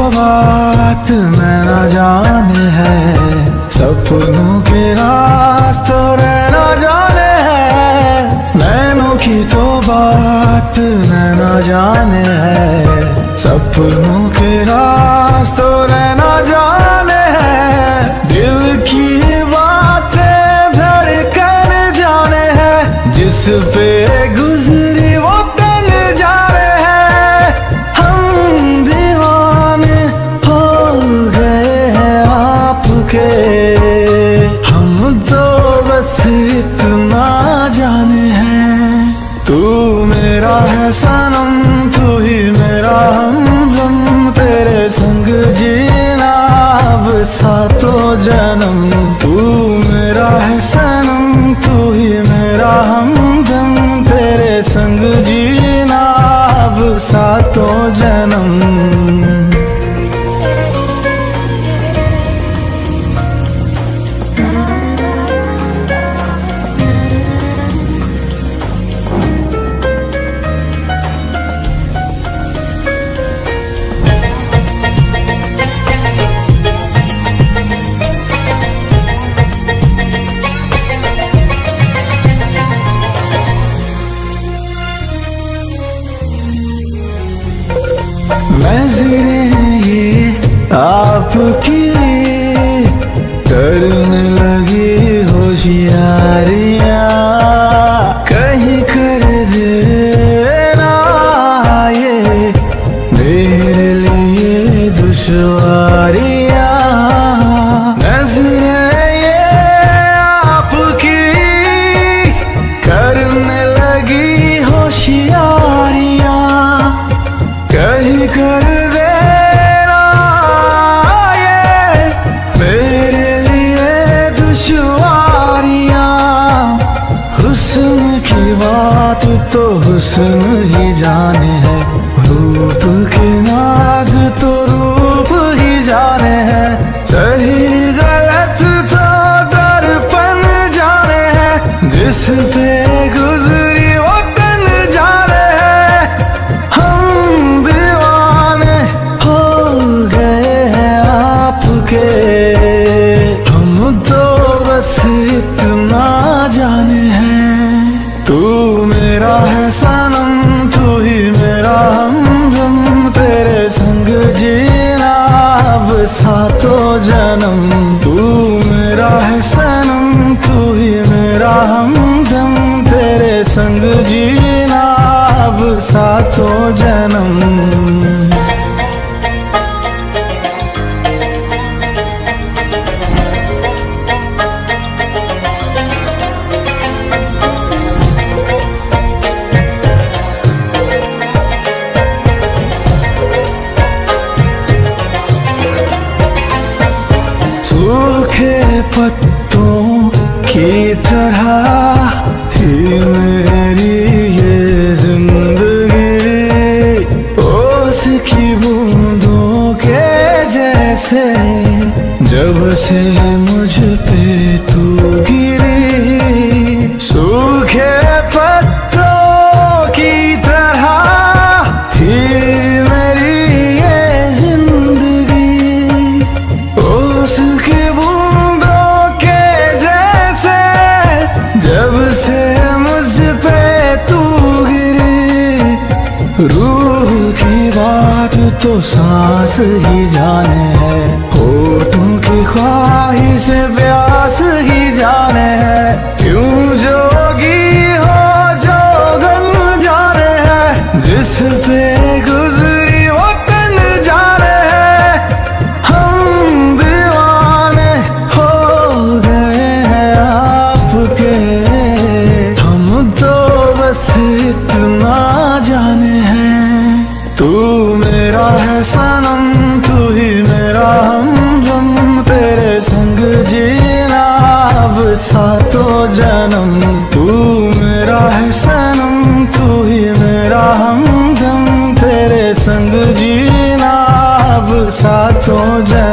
बात मैं न जाने है, सपनों के रास्तों रहना जाने है। नैनों की तो बात मैं न जाने है, सपनों के रास्तों रहना जाने है। दिल की बातें धड़कन जाने है, जिस पे गुजरी वो तन जाने है। हम दीवाने हो गए हैं आपके, हम तो बस इतना जाने हैं। तू मेरा है सनम, तू ही मेरा हमदम, तेरे संग जीना अब सातों जन्म। तू मेरा है सनम, तू ही मेरा हमदम, तेरे संग जीना अब सातों जन्म। नज़रें ये आपकी करने लगी होशियारियाँ, कहीं कर देना ये मेरे लिए दुश्वारियाँ। नज़रें ये आपकी करने लगी होशियारियाँ, कहीं कर देना ये मेरे लिए दुश्वारियाँ। हुस्न की बात तो हुस्न ही जाने है, रूप के नाज तो रूप ही जाने हैं। सही गलत तो दर्पण जाने हैं, जिस पे गुजरी वो तन जाने है। हम दीवाने हो गए हैं आपके, हम तो बस इतना जाने हैं। तू मेरा है सनम, तू ही मेरा हमदम, तेरे संग जीना अब सातों जन्म। तू मेरा है सनम, तू ही मेरा हमदम, तेरे संग जीना अब सातों जन्म। सूखे पत्तों की तरह थी मेरी ये जिंदगी, ओस की बूंदों के जैसे जब से मुझ पे तू गिरी। सूखे पत्तों की तरह थी मेरी ये जिंदगी, ओस की बूंदों के जैसे जब से मुझ पे तू गिरी। रूह की बात तो सांस ही जाने है, होठों की ख्वाहिश प्यास ही जाने है। क्यों जोगी हो जोगन जाने है, जिस पे गुजरी वो तन जाने है। हम दीवाने हो गए हैं आपके, हम तो बस इतना जाने हैं। तू मेरा है सनम, तू ही मेरा हमदम, तेरे संग जीना अब सातों जन्म। तू मेरा है सनम, तू ही मेरा हमदम, तेरे संग जीना अब सातों जन्म।